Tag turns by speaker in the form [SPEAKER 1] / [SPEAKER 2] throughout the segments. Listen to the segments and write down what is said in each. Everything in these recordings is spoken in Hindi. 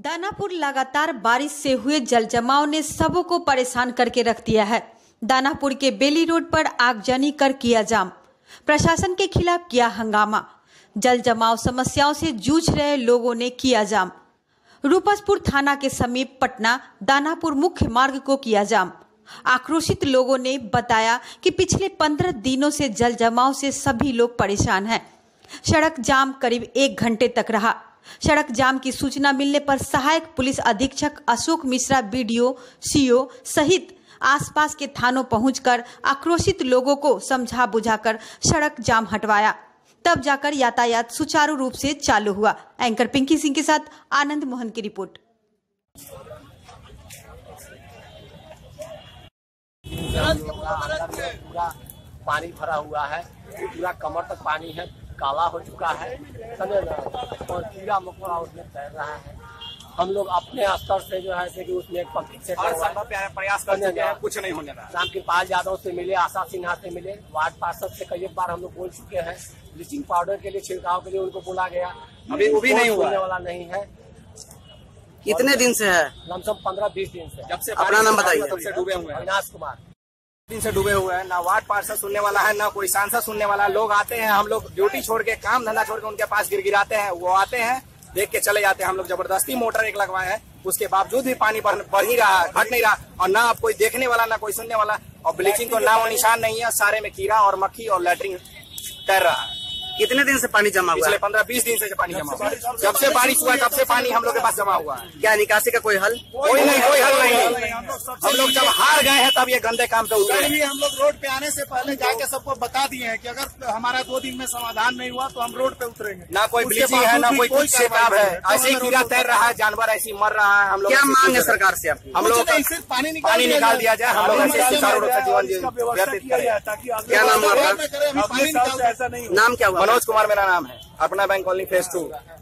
[SPEAKER 1] दानापुर लगातार बारिश से हुए जल जमाव ने सबों को परेशान करके रख दिया है। दानापुर के बेली रोड पर आगजनी कर किया जाम, प्रशासन के खिलाफ किया हंगामा। जल जमाव समस्याओं से जूझ रहे लोगों ने किया जाम। रूपसपुर थाना के समीप पटना दानापुर मुख्य मार्ग को किया जाम। आक्रोशित लोगों ने बताया कि पिछले 15 दिनों से जल जमाव से सभी लोग परेशान हैं। सड़क जाम करीब 1 घंटे तक रहा। सड़क जाम की सूचना मिलने पर सहायक पुलिस अधीक्षक अशोक मिश्रा, बीडीओ, सीओ सहित आसपास के थानों पहुंचकर आक्रोशित लोगों को समझा बुझाकर सड़क जाम हटवाया। तब जाकर यातायात सुचारू रूप से चालू हुआ। एंकर पिंकी सिंह के साथ आनंद मोहन की रिपोर्ट।
[SPEAKER 2] पूरा पानी भरा हुआ है, पूरा कमर तक पानी है, काला हो चुका है, समझे ना, और कीड़ा मकोड़ा उसमें तैर रहा है। हम लोग अपने स्तर से जो है कि उसमें एक पब्लिक से
[SPEAKER 3] प्रयास कर चुके हैं, कुछ नहीं होने रहा।
[SPEAKER 2] रामकृपाल यादव से मिले, आशा सिन्हा से मिले, वार्ड पार्षद से कई बार हम लोग बोल चुके हैं। ब्लीचिंग पाउडर के लिए छिड़काव के लिए उनको बोला गया,
[SPEAKER 3] अभी वो भी नहीं होने
[SPEAKER 2] वाला नहीं है।
[SPEAKER 4] कितने दिन से है?
[SPEAKER 2] लमसम 15-20 दिन से।
[SPEAKER 3] जब से
[SPEAKER 4] अपना नाम बताइए।
[SPEAKER 3] तब से डूबे हुए हैं।
[SPEAKER 2] अविनाश कुमार
[SPEAKER 3] दिन से डूबे हुए हैं। ना वार्ड पार्षद सुनने वाला है, ना कोई सांसद सुनने वाला है। लोग आते हैं, हम लोग ड्यूटी छोड़ के, काम धंधा छोड़ के उनके पास गिराते हैं। वो आते हैं, देख के चले जाते हैं। हम लोग जबरदस्ती मोटर एक लगवाए हैं, उसके बावजूद भी पानी बढ़ ही रहा है, घट नहीं रहा। और ना कोई देखने वाला, ना कोई सुनने वाला। और ब्लीचिंग को नाम और निशान नहीं है। सारे में कीड़ा और मक्खी और लैट्रिन तैर रहा है।
[SPEAKER 4] कितने दिन से पानी जमा हुआ?
[SPEAKER 3] पिछले 15-20 दिन से पानी जमा हुआ है। जब से बारिश हुआ है तब से पानी हम लोग के पास जमा हुआ है।
[SPEAKER 4] क्या निकासी का कोई हल?
[SPEAKER 3] कोई हल नहीं। हम लोग जब हार गए हैं तब ये गंदे काम पे उतरे।
[SPEAKER 5] हम लोग रोड पे आने से पहले जाके सबको बता दिए हैं कि अगर हमारा 2 दिन में समाधान नहीं हुआ तो हम रोड पे उतरेंगे।
[SPEAKER 3] ना कोई ब्लीचिंग है, ना कोई कुछ सेताब है। ऐसे ही कीड़ा तैर रहा है, जानवर ऐसे मर रहा है। हम लोग
[SPEAKER 4] क्या मांग है सरकार से आपकी?
[SPEAKER 3] हम लोग
[SPEAKER 5] सिर्फ पानी
[SPEAKER 3] निकाल दिया जाए। हम लोग ऐसे सुचारू रूप से जीवन व्यतीत करें।
[SPEAKER 4] क्या नाम है आपका? नाम क्या हुआ?
[SPEAKER 3] मनोज कुमार मेरा नाम है। अपना बैंक कॉलोनी फेज 2।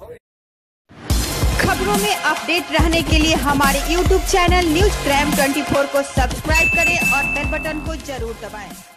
[SPEAKER 1] खबरों में अपडेट रहने के लिए हमारे YouTube चैनल न्यूज क्राइम 24 को सब्सक्राइब करें और बेल बटन को जरूर दबाएं।